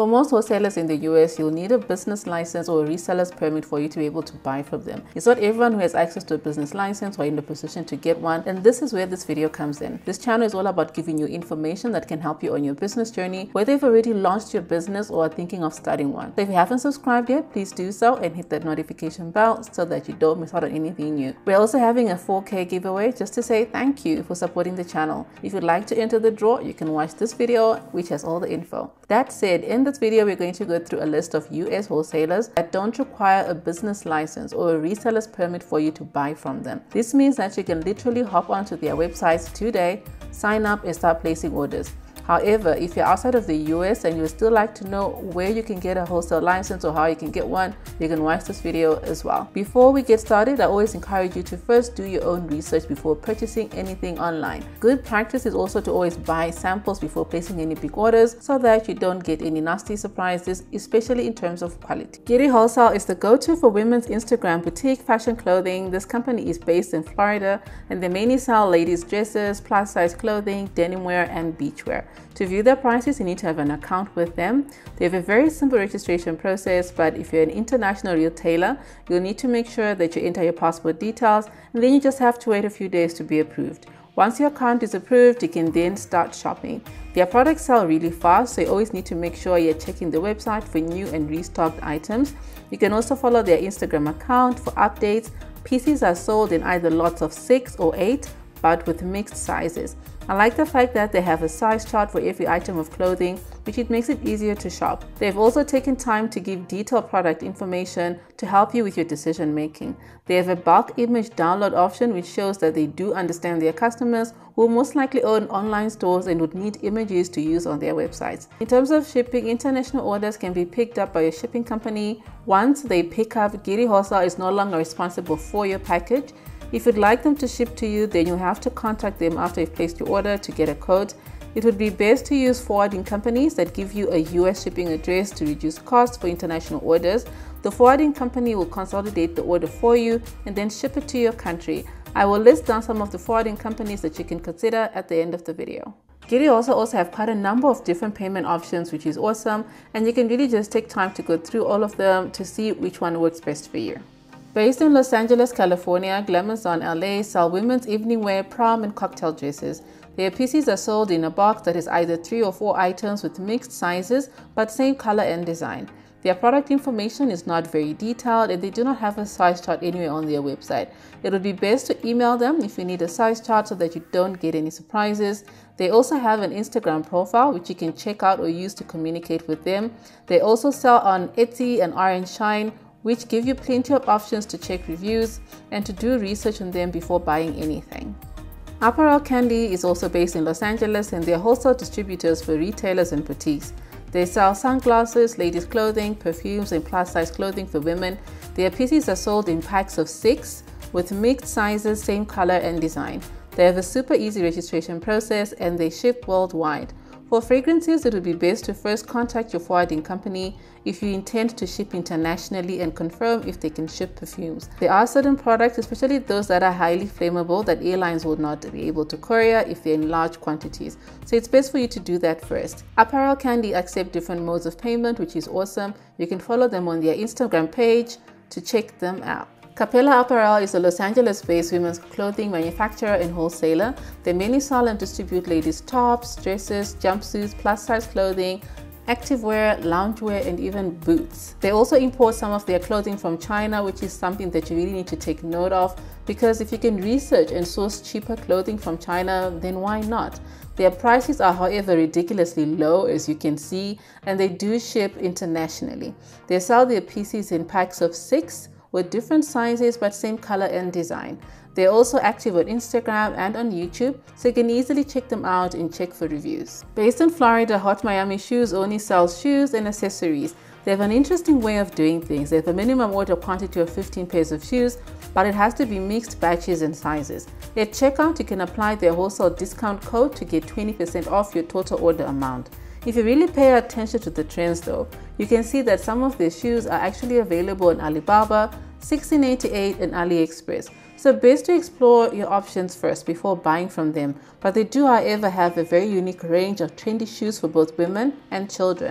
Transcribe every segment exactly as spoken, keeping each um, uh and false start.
For most wholesalers in the U S, you'll need a business license or a reseller's permit for you to be able to buy from them. It's not everyone who has access to a business license or in the position to get one, and this is where this video comes in. This channel is all about giving you information that can help you on your business journey, whether you've already launched your business or are thinking of starting one. So if you haven't subscribed yet, please do so and hit that notification bell so that you don't miss out on anything new. We're also having a four K giveaway just to say thank you for supporting the channel. If you'd like to enter the draw, you can watch this video, which has all the info. That said, in this video, we're going to go through a list of U S wholesalers that don't require a business license or a reseller's permit for you to buy from them. This means that you can literally hop onto their websites today, sign up and start placing orders. However, if you're outside of the U S and you would still like to know where you can get a wholesale license or how you can get one, you can watch this video as well. Before we get started, I always encourage you to first do your own research before purchasing anything online. Good practice is also to always buy samples before placing any big orders so that you don't get any nasty surprises, especially in terms of quality. Giddy Wholesale is the go-to for women's Instagram boutique fashion clothing. This company is based in Florida and they mainly sell ladies' dresses, plus-size clothing, denim wear, and beachwear. To view their prices, you need to have an account with them. They have a very simple registration process, but if you're an international retailer, you'll need to make sure that you enter your passport details, and then you just have to wait a few days to be approved. Once your account is approved, you can then start shopping. Their products sell really fast, so you always need to make sure you're checking the website for new and restocked items. You can also follow their Instagram account for updates. Pieces are sold in either lots of six or eight, but with mixed sizes. I like the fact that they have a size chart for every item of clothing, which it makes it easier to shop. They've also taken time to give detailed product information to help you with your decision making. They have a bulk image download option, which shows that they do understand their customers who most likely own online stores and would need images to use on their websites. In terms of shipping, international orders can be picked up by a shipping company. Once they pick up, Giddy Wholesale is no longer responsible for your package. If you'd like them to ship to you, then you'll have to contact them after you've placed your order to get a code. It would be best to use forwarding companies that give you a U S shipping address to reduce costs for international orders. The forwarding company will consolidate the order for you and then ship it to your country. I will list down some of the forwarding companies that you can consider at the end of the video. Giddy also also have quite a number of different payment options, which is awesome, and you can really just take time to go through all of them to see which one works best for you. Based in Los Angeles, California, Glamazon L A sell women's evening wear, prom, and cocktail dresses. Their pieces are sold in a box that is either three or four items with mixed sizes, but same color and design. Their product information is not very detailed and they do not have a size chart anywhere on their website. It would be best to email them if you need a size chart so that you don't get any surprises. They also have an Instagram profile which you can check out or use to communicate with them. They also sell on Etsy and R and Shine, which give you plenty of options to check reviews and to do research on them before buying anything. Apparel Candy is also based in Los Angeles and they're wholesale distributors for retailers and boutiques. They sell sunglasses, ladies' clothing, perfumes, and plus-size clothing for women. Their pieces are sold in packs of six with mixed sizes, same color and design. They have a super easy registration process and they ship worldwide. For fragrances, it would be best to first contact your forwarding company if you intend to ship internationally and confirm if they can ship perfumes. There are certain products, especially those that are highly flammable, that airlines will not be able to courier if they're in large quantities. So it's best for you to do that first. Apparel Candy accept different modes of payment, which is awesome. You can follow them on their Instagram page to check them out. Capella Apparel is a Los Angeles-based women's clothing manufacturer and wholesaler. They mainly sell and distribute ladies' tops, dresses, jumpsuits, plus-size clothing, activewear, loungewear, and even boots. They also import some of their clothing from China, which is something that you really need to take note of, because if you can research and source cheaper clothing from China, then why not? Their prices are, however, ridiculously low, as you can see, and they do ship internationally. They sell their pieces in packs of six, with different sizes but same color and design. They're also active on Instagram and on YouTube, so you can easily check them out and check for reviews. Based in Florida, Hot Miami Shoes only sells shoes and accessories. They have an interesting way of doing things. They have a minimum order quantity of fifteen pairs of shoes, but it has to be mixed batches and sizes. At checkout, you can apply their wholesale discount code to get twenty percent off your total order amount. If you really pay attention to the trends though, you can see that some of their shoes are actually available on Alibaba, sixteen eighty-eight, and AliExpress. So best to explore your options first before buying from them. But they do, however, have a very unique range of trendy shoes for both women and children.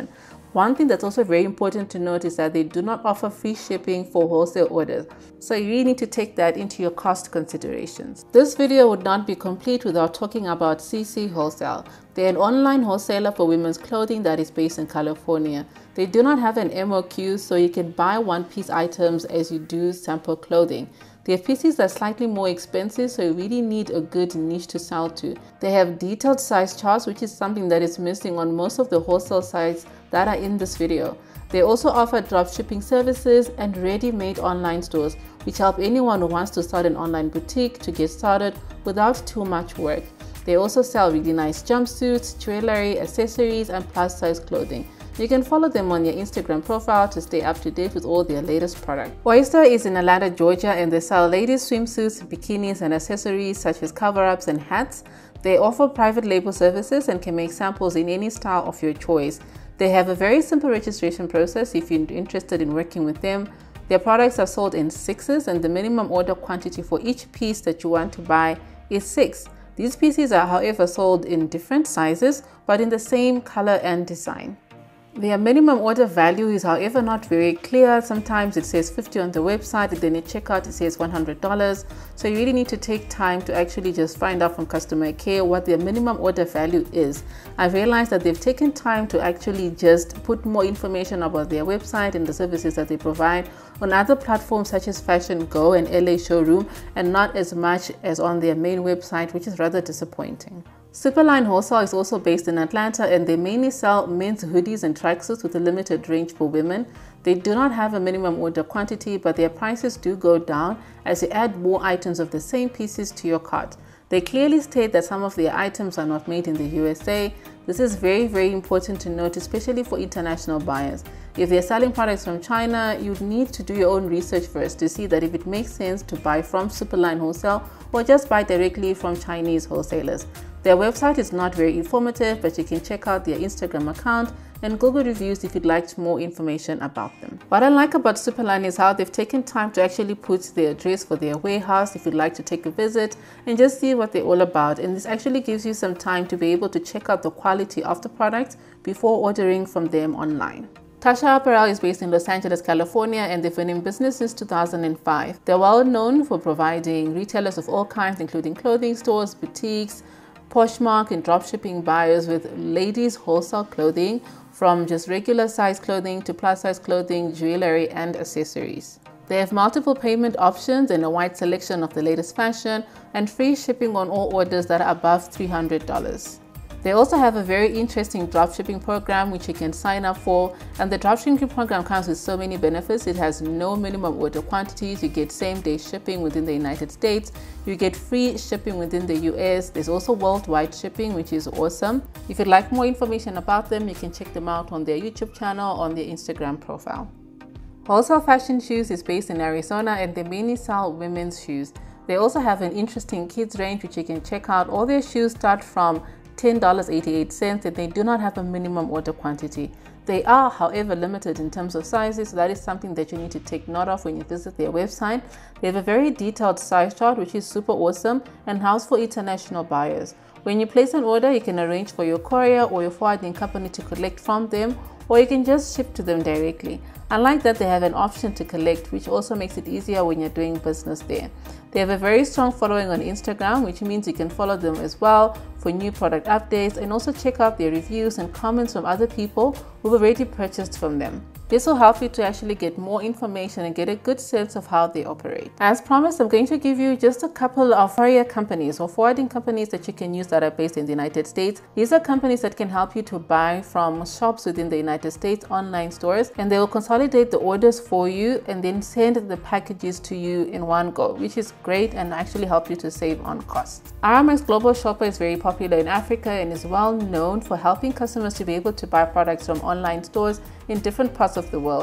One thing that's also very important to note is that they do not offer free shipping for wholesale orders, so you really need to take that into your cost considerations. This video would not be complete without talking about C C Wholesale. They're an online wholesaler for women's clothing that is based in California. They do not have an M O Q, so you can buy one-piece items as you do sample clothing. Their pieces are slightly more expensive, so you really need a good niche to sell to. They have detailed size charts, which is something that is missing on most of the wholesale sites that are in this video. They also offer drop shipping services and ready-made online stores, which help anyone who wants to start an online boutique to get started without too much work. They also sell really nice jumpsuits, jewelry, accessories, and plus-size clothing. You can follow them on their Instagram profile to stay up to date with all their latest products. Oyster is in Atlanta, Georgia, and they sell ladies' swimsuits, bikinis, and accessories such as cover-ups and hats. They offer private label services and can make samples in any style of your choice. They have a very simple registration process if you're interested in working with them. Their products are sold in sixes, and the minimum order quantity for each piece that you want to buy is six. These pieces are, however, sold in different sizes, but in the same color and design. Their minimum order value is, however, not very clear. Sometimes it says fifty dollars on the website, and then at checkout it says one hundred dollars. So you really need to take time to actually just find out from customer care what their minimum order value is. I've realized that they've taken time to actually just put more information about their website and the services that they provide on other platforms such as Fashion Go and L A Showroom, and not as much as on their main website, which is rather disappointing. Superline Wholesale is also based in Atlanta, and they mainly sell men's hoodies and tracksuits with a limited range for women. They do not have a minimum order quantity, but their prices do go down as you add more items of the same pieces to your cart. They clearly state that some of their items are not made in the U S A. This is very, very important to note, especially for international buyers. If they're selling products from China, you'd need to do your own research first to see that if it makes sense to buy from Superline Wholesale or just buy directly from Chinese wholesalers. Their website is not very informative, but you can check out their Instagram account and Google reviews if you'd like more information about them. What I like about Superline is how they've taken time to actually put the address for their warehouse if you'd like to take a visit and just see what they're all about. And this actually gives you some time to be able to check out the quality of the product before ordering from them online. Tasha Apparel is based in Los Angeles, California, and they've been in business since two thousand five. They're well known for providing retailers of all kinds, including clothing stores, boutiques, Poshmark, and dropshipping buyers with ladies' wholesale clothing, from just regular size clothing to plus size clothing, jewelry, and accessories. They have multiple payment options and a wide selection of the latest fashion, and free shipping on all orders that are above three hundred dollars. They also have a very interesting dropshipping program which you can sign up for, and the dropshipping program comes with so many benefits. It has no minimum order quantities, you get same day shipping within the United States, you get free shipping within the U S, there's also worldwide shipping, which is awesome. If you'd like more information about them, you can check them out on their YouTube channel, on their Instagram profile. Wholesale Fashion Shoes is based in Arizona, and they mainly sell women's shoes. They also have an interesting kids range which you can check out. All their shoes start from ten dollars and eighty-eight cents, and they do not have a minimum order quantity. They are, however, limited in terms of sizes, so that is something that you need to take note of when you visit their website. They have a very detailed size chart, which is super awesome and helps for international buyers. When you place an order, you can arrange for your courier or your forwarding company to collect from them, or you can just ship to them directly. Unlike that, they have an option to collect, which also makes it easier when you're doing business there. They have a very strong following on Instagram, which means you can follow them as well for new product updates, and also check out their reviews and comments from other people who've already purchased from them. This will help you to actually get more information and get a good sense of how they operate. As promised, I'm going to give you just a couple of courier companies or forwarding companies that you can use that are based in the United States. These are companies that can help you to buy from shops within the United States, online stores, and they will consolidate the orders for you and then send the packages to you in one go, which is great and actually help you to save on costs. Aramex Global Shopper is very popular in Africa and is well known for helping customers to be able to buy products from online stores in different parts of the world.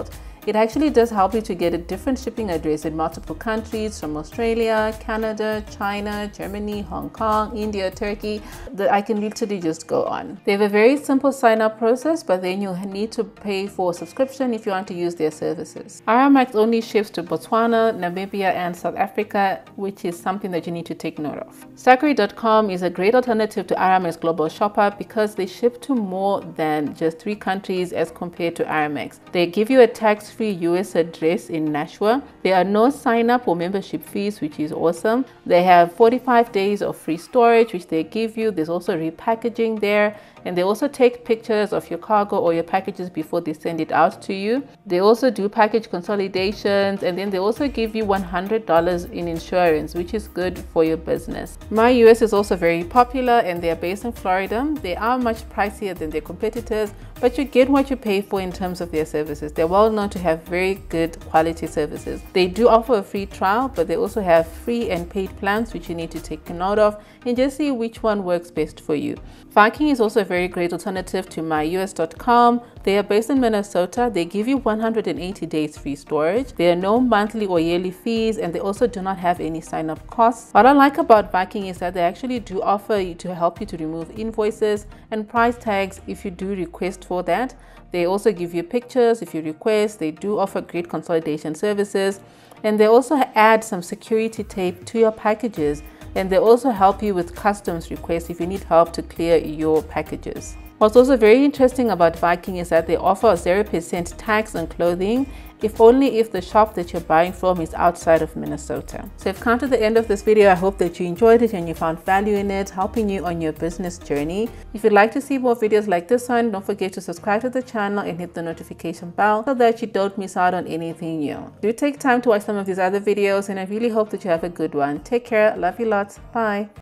It actually does help you to get a different shipping address in multiple countries from Australia, Canada, China, Germany, Hong Kong, India, Turkey. The, I can literally just go on. They have a very simple sign up process, but then you'll need to pay for a subscription if you want to use their services. Aramex only ships to Botswana, Namibia, and South Africa, which is something that you need to take note of. Stakry dot com is a great alternative to Aramex Global Shopper because they ship to more than just three countries as compared to Aramex. They give you a tax-free U S address in Nashua. There are no sign-up or membership fees, which is awesome. They have forty-five days of free storage, which they give you. There's also repackaging there. And they also take pictures of your cargo or your packages before they send it out to you. They also do package consolidations, and then they also give you one hundred dollars in insurance, which is good for your business. My U S is also very popular, and they are based in Florida. They are much pricier than their competitors, but you get what you pay for in terms of their services. They're well known to have very good quality services. They do offer a free trial, but they also have free and paid plans, which you need to take note of and just see which one works best for you. Viking is also a very great alternative to my U S dot com. They are based in Minnesota. They give you one hundred eighty days free storage. There are no monthly or yearly fees, and they also do not have any sign-up costs. What I like about Viking is that they actually do offer you to help you to remove invoices and price tags if you do request for that. They also give you pictures if you request. They do offer great consolidation services, and they also add some security tape to your packages. And they also help you with customs requests if you need help to clear your packages. What's also very interesting about Viking is that they offer a zero percent tax on clothing, if only if the shop that you're buying from is outside of Minnesota. So I've come to the end of this video. I hope that you enjoyed it and you found value in it, helping you on your business journey. If you'd like to see more videos like this one, don't forget to subscribe to the channel and hit the notification bell so that you don't miss out on anything new. Do take time to watch some of these other videos, and I really hope that you have a good one. Take care. Love you lots. Bye.